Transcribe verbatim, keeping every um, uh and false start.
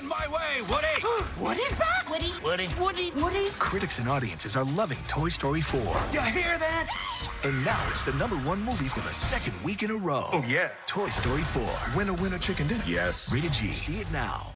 on my way, Woody! Woody's back? Woody? Woody? Woody? Woody? Critics and audiences are loving Toy Story four. You hear that? And now it's the number one movie for the second week in a row. Oh, yeah. Toy Story four. Winner, winner, chicken dinner. Yes. Rated G. See it now.